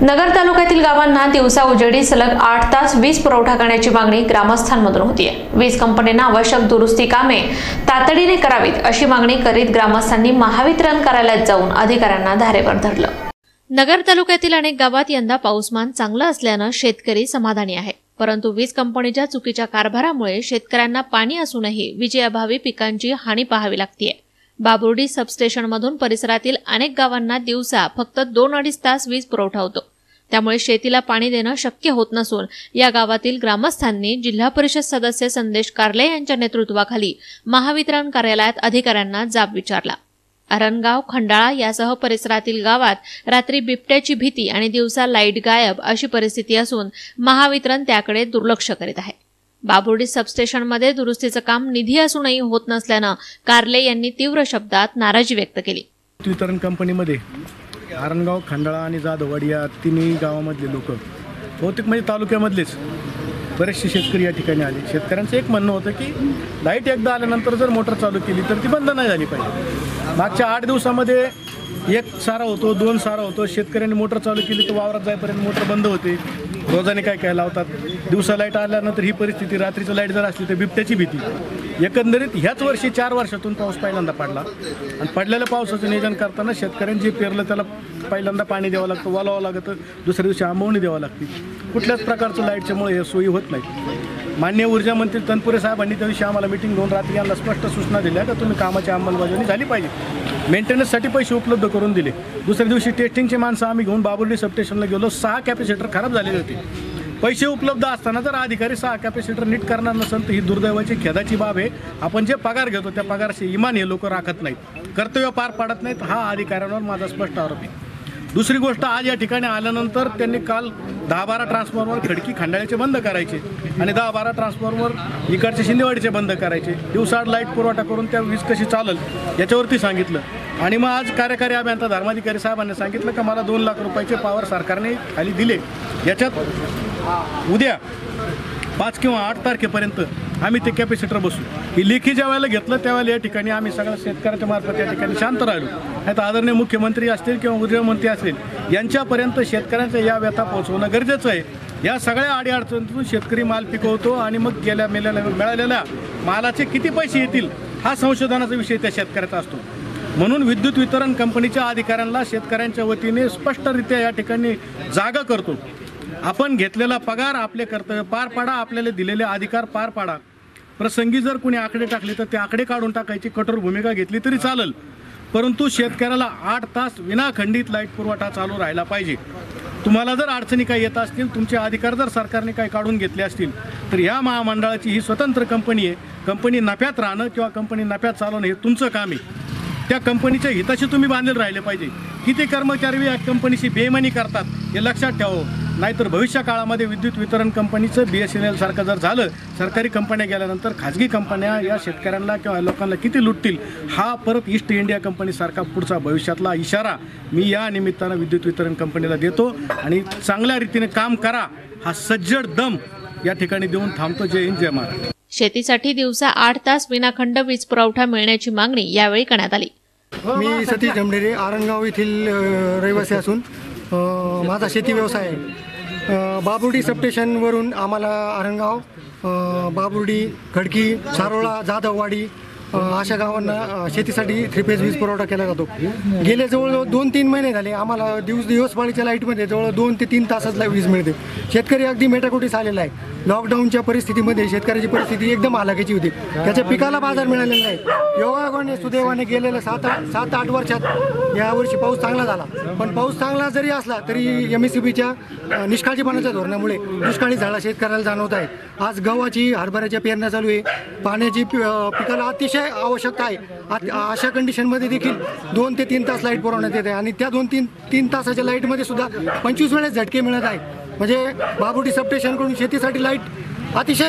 नगर तालुक्यातील गावांना दिवसा उजेडी सलग 8 तास वीज पुरवठा करण्याची मागणी ग्रामस्थांमधून होती आहे। वीज कंपनीने आवश्यक दुरुस्ती कामे तातडीने करावीत अशी मागणी करीत ग्रामस्थांनी महावितरण कार्यालयात जाऊन अधिकाऱ्यांना धारेवर धरलं। नगर तालुक्यातील अनेक गावात यंदा पाऊसमान चांगलं असल्याने शेतकरी समाधानी आहे, परंतु वीज कंपनीच्या चुकीच्या कारभारामुळे शेतकऱ्यांना पाणी असूनही विजेअभावी पिकांची हानी पाहावी लागते। बाबुर्डी सबस्टेशनमधून परिसरातील अनेक गावांना दिवसा फक्त 2-2.5 तास वीज पुरवठा होतो, त्यामुळे शेतीला पाणी देणं शक्य होत नसून या गावातील ग्रामस्थांनी जिल्हा परिषद सदस्य संदेश कारले यांच्या नेतृत्वाखाली महावितरण कार्यालयात अधिकाऱ्यांना जाब विचारला। अरणगाव, खंडाळा यासह परिसरातील गावात रात्री बिबट्याची भीती आणि दिवसा लाईट गायब अशी परिस्थिती असून महावितरण त्याकडे दुर्लक्ष करीत आहे। बाबुर्डी सबस्टेशनमध्ये दुरुस्तीचं काम निधी असूनही होत नसल्यानं कारले यांनी तीव्र शब्दात नाराजी व्यक्त केली। वितरण कंपनीमध्ये अरणगाव, खंडाळा आणि जाधववाडी या तिन्ही गावामधले लोक बहुतेक म्हणजे तालुक्यामधलेच बरेचसे शेतकरी या ठिकाणी आले। शेतकऱ्यांचं एक म्हणणं होतं की लाईट एकदा आल्यानंतर जर मोटर चालू केली तर ती बंद नाही झाली पाहिजे। मागच्या 8 दिवसामध्ये 1 सारा होतो, 2 सारा होतो। शेतकऱ्यांनी मोटर चालू केली तर वावरात जाईपर्यंत मोटर बंद होते। रोजाने काय लावतात, दिवसा लाईट आल्यानंतर ही परिस्थिती, रात्रीचं लाईट जर असली तर बिबट्याची भीती। एकंदरीत ह्याच वर्षी 4 वर्षातून पाऊस पहिल्यांदा पडला आणि पडलेल्या पावसाचं नियोजन करताना शेतकऱ्यांनी जे पेरलं त्याला पहिल्यांदा पाणी द्यावं लागतं, वालावं लागतं, दुसऱ्या दिवशी आंबवणी द्यावं लागते। कुठल्याच प्रकारचं लाईटच्यामुळे हे सोयी होत नाही। माननीय ऊर्जा मंत्री तनपुरे साहेबांनी त्या दिवशी आम्हाला मिटिंग घेऊन रात्री यांना स्पष्ट सूचना दिल्या की तुम्ही कामाची अंमलबजावणी झाली पाहिजे, मेंटेनन्ससाठी पैसे उपलब्ध करून दिले। दुसऱ्या दिवशी टेस्टिंगचे माणसं आम्ही घेऊन बाबुर्डी सबस्टेशनला गेलो। 6 कॅपॅसिटर खराब झालेले होते। पैसे उपलब्ध असताना जर अधिकारी 6 कॅपॅसिटर नीट करणार नसेल तर ही दुर्दैवाची खेदाची बाब आहे। आपण जे पगार घेतो त्या पगाराचे इमान हे लोक राखत नाहीत, कर्तव्य पार पाडत नाहीत, हा अधिकाऱ्यांवर माझा स्पष्ट आरोप आहे। दुसरी गोष्ट, आज या ठिकाणी आल्यानंतर त्यांनी काल 10-12 ट्रान्सफॉर्मर खडकी खंडाळ्याचे बंद करायचे आणि 10-12 ट्रान्सफॉर्मर इकडचे शिंदेवाडीचे बंद करायचे। दिवसाआड लाईट पुरवठा करून त्या वीज कशी चालेल याच्यावरती सांगितलं। आणि मग आज कार्यकारी अभियंता धर्माधिकारी साहेबांनी सांगितलं की मला 2 लाख रुपयाचे पॉवर सरकारने खाली दिले। याच्यात उद्या 5 किंवा 8 तारखेपर्यंत आम्ही ते कॅपॅसिटर बसू। ही लेखी ज्या वेळेला घेतलं त्यावेळेला या ठिकाणी आम्ही सगळ्या शेतकऱ्याच्या मार्फत या ठिकाणी शांत राहिलो। नाही तर आदरणीय मुख्यमंत्री असतील किंवा ऊर्जा मंत्री असतील यांच्यापर्यंत शेतकऱ्यांच्या या व्यथा पोहोचवणं गरजेचं आहे। या सगळ्या अडीअडचणीतून शेतकरी माल पिकवतो आणि मग मिळालेल्या मालाचे किती पैसे येतील हा संशोधनाचा विषय त्या शेतकऱ्याचा असतो। म्हणून विद्युत वितरण कंपनीच्या अधिकाऱ्यांना शेतकऱ्यांच्या वतीने स्पष्टरित्या या ठिकाणी जागा करतो, आपण घेतलेला पगार, आपले कर्तव्य पार पाडा, आपल्याला दिलेले अधिकार पार पाडा। प्रसंगी जर कोणी आकडे टाकले तर ते आकडे काढून टाकायची कठोर भूमिका घेतली तरी चालेल, परंतु शेतकऱ्याला 8 तास विनाखंडित लाईट पुरवठा चालू राहिला पाहिजे। तुम्हाला जर अडचणी काही येत असतील, तुमचे अधिकार जर सरकारने काही काढून घेतले असतील तर या महामंडळाची ही स्वतंत्र कंपनी आहे। कंपनी नफ्यात राहणं किंवा कंपनी नफ्यात चालवणं हे तुमचं काम आहे। त्या कंपनीच्या हिताशी तुम्ही बांधील राहिले पाहिजे। किती कर्मचारी या कंपनीशी बेईमानी करतात हे लक्षात ठेवावं, नाहीतर भविष्य काळामध्ये विद्युत वितरण कंपनीचं BSNL सारखं जर झालं, सरकारी कंपन्या गेल्यानंतर खाजगी कंपन्या या शेतकऱ्यांना किंवा लोकांना किती लुटतील हा परत ईस्ट इंडिया कंपनीसारखा पुढचा भविष्यातला इशारा मी या निमित्तानं विद्युत वितरण कंपनीला देतो आणि चांगल्या रीतीने काम करा हा सज्जड दम या ठिकाणी देऊन थांबतो। जय हिंद, जय महाराष्ट्र। शेतीसाठी दिवसा 8 तास विनाखंड वीज पुरवठा मिळण्याची मागणी यावेळी करण्यात आली। मी सतीश जमडेरे, आरणगाव येथील रहिवासी असून माझा शेती व्यवसाय आहे। बाबुर्डी सबस्टेशनवरून आम्हाला आरणगाव, बाबुर्डी, खडकी, सारोळा, जाधववाडी अशा गावांना शेतीसाठी 3 फेज वीज पुरवठा केला जातो। गेले जवळजवळ 2-3 महिने झाले आम्हाला दिवसपाळीच्या लाईटमध्ये जवळ 2 ते 3 तासाच वीज मिळते। शेतकरी अगदी मेटाकुटीस आलेला आहे। लॉकडाऊनच्या परिस्थितीमध्ये शेतकऱ्याची परिस्थिती एकदम हालाकीची होती, त्याच्या पिकाला बाजार मिळालेला नाही। योगायोगाने सुदैवाने गेलेल्या 7-8 वर्षात यावर्षी पाऊस चांगला झाला, पण पाऊस चांगला जरी असला तरी MSEBच्या निष्काळजीपणाच्या धोरणामुळे दुष्काळी झाला शेतकऱ्याला जाणवत आहे। आज गव्हाची, हरभऱ्याच्या पेरण्या चालू आहे, पाण्याची पिकाला अतिशय आवश्यकता आहे। अशा कंडिशनमध्ये देखील 2 ते 3 तास लाईट पुरवण्यात येते आणि त्या 2-3 तासाच्या लाईटमध्ये सुद्धा 25 वेळेस झटके मिळत आहे। म्हणजे बाबुर्डी सबस्टेशनकडून शेतीसाठी लाईट अतिशय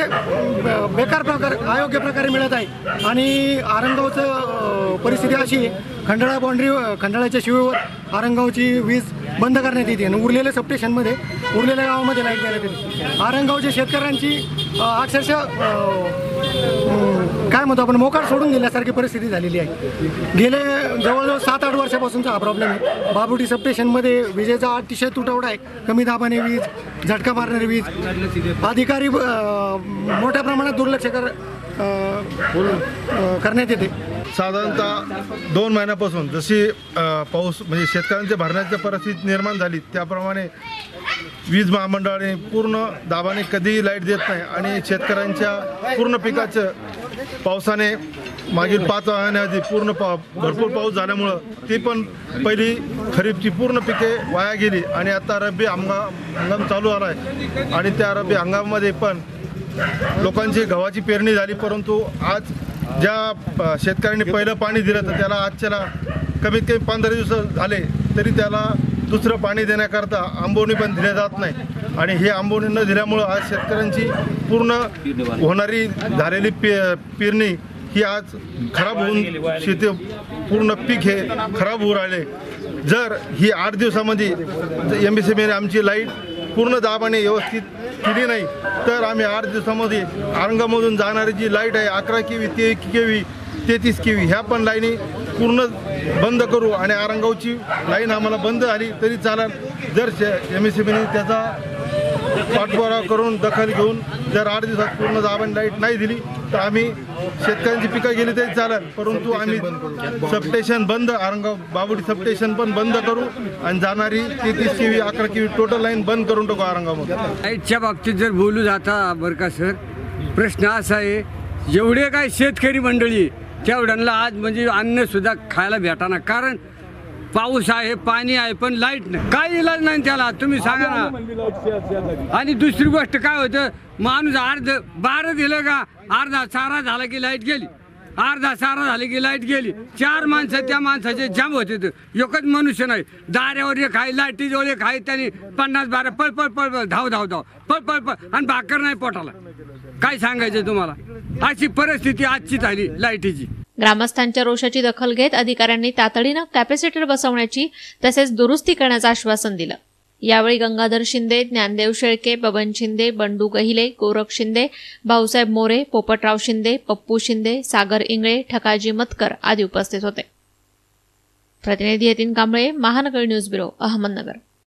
बेकार प्रकारे, अयोग्य प्रकारे मिळत आहे। आणि आरणगावचं परिस्थिती अशी आहे, खंडाळ्याच्या शिवेवर आरणगावची वीज बंद करण्यात येते आणि उरलेल्या सबस्टेशनमध्ये, उरलेल्या गावामध्ये लाईट देण्यात येते। आरणगावच्या शेतकऱ्यांची अक्षरशः काय म्हणतो आपण मोकाट सोडून दिल्यासारखी परिस्थिती झालेली आहे. गेले जवळजवळ 7-8 वर्षापासूनचा हा प्रॉब्लेम आहे. बाबुर्डी सबस्टेशनमध्ये विजेचा अतिशय तुटवडा आहे. कमी दाबाने वीज, झटका मारणारी वीज, अधिकारी मोठ्या प्रमाणात दुर्लक्ष करण्यात येते. साधारणतः 2 महिन्यापासून जशी पाऊस म्हणजे शेतकऱ्यांच्या भरण्याची परिस्थिती निर्माण झाली त्याप्रमाणे वीज महामंडळाने पूर्ण दाबाने कधीही लाईट देत नाही आणि शेतकऱ्यांच्या पूर्ण पिकाचं पावसाने मागील 5 महिन्याआधी भरपूर पाऊस झाल्यामुळं ती पण पहिली खरीपची पूर्ण पिके वाया गेली आणि आता रब्बी हंगाम चालू आला आहे आणि त्या रब्बी हंगामामध्ये पण लोकांची गव्हाची पेरणी झाली. परंतु आज ज्या शेतकऱ्यांनी पहिलं पाणी दिलं तर त्याला आजच्याला कमीत कमी 15 दिवस झाले तरी त्याला दुसरं पाणी देण्याकरता आंबवणी पण दिल्या जात नाही आणि हे आंबवणी न दिल्यामुळं आज शेतकऱ्यांची पूर्ण होणारी झालेली पेरणी ही आज खराब होऊन शेती पूर्ण पीक हे खराब होऊ राहिले. जर ही 8 दिवसामध्ये MSMने आमची लाईट पूर्ण दाबाने व्यवस्थित केली नाही तर आम्ही 8 दिवसामध्ये औरंगाबादमधून जाणारी जी लाईट आहे 11 केवी, 13 केवी, 33 केवी ह्या पण लाईनी पूर्ण बंद करू आणि औरंगाबादची लाईन आम्हाला बंद झाली तरी चालेल. जर MSMने त्याचा पाठपुरावा करून दखल घेऊन जर 8 दिवसात पूर्ण दाबाने लाईट नाही दिली तर आम्ही शेतकऱ्यांची पिकं गेली तरी चालेल. परंतु आम्ही सबस्टेशन बंद, औरंगाबाद बाबुर्डी सबस्टेशन पण बंद करू आणि जाणारी 33 केवी, 11 केवी टोटल लाईन बंद करून टाकू औरंगाबाद. लाईटच्या बाबतीत जर बोलू जाता बरं का सर, प्रश्न असा आहे जेवढे काय शेतकरी मंडळी तेवढ्यांना आज म्हणजे अन्नसुद्धा खायला भेटाना. कारण पाऊस आहे, पाणी आहे, पण लाईट नाही. काय इलाज नाही त्याला, तुम्ही सांगा ना. आणि दुसरी गोष्ट काय होतं, माणूस बारं दिलं का अर्धा चारा झाला की लाईट गेली, अर्धा चारा झाली की लाईट गेली. 4 माणसं त्या माणसाचे जाम होते. एकच मनुष्य नाही, दाऱ्यावर एक आहे, लाईटीजवळ एक आहे, त्यांनी 50-12 पळ पळ पळ पळ धाव धाव धाव पळ पळ पळ आणि भाकर नाही पोटाला. काय सांगायचं तुम्हाला, अशी परिस्थिती आजची झाली लाईटीची. ग्रामस्थांच्या रोषाची दखल घेत अधिकाऱ्यांनी तातडीनं कॅपॅसिटर बसवण्याची तसेच दुरुस्ती करण्याचं आश्वासन दिलं. यावेळी गंगाधर शिंदे, ज्ञानदेव शेळके, बबन शिंदे, बंडू गहिले, गोरख शिंदे, भाऊसाहेब मोरे, पोपटराव शिंदे, पप्पू शिंदे, सागर इंगळे, ठकाजी मतकर आदी उपस्थित होते. प्रतिनिधी यतीन कांबळे, महानगर न्यूज ब्युरो, अहमदनगर.